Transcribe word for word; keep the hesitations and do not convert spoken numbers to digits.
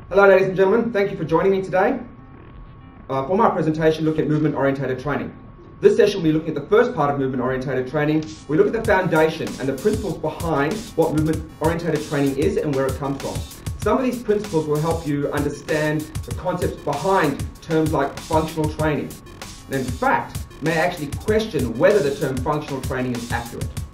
Hello ladies and gentlemen, thank you for joining me today uh, for my presentation looking at movement-orientated training. This session we'll be looking at the first part of movement-orientated training. We look at the foundation and the principles behind what movement-orientated training is and where it comes from. Some of these principles will help you understand the concepts behind terms like functional training, and in fact may actually question whether the term functional training is accurate.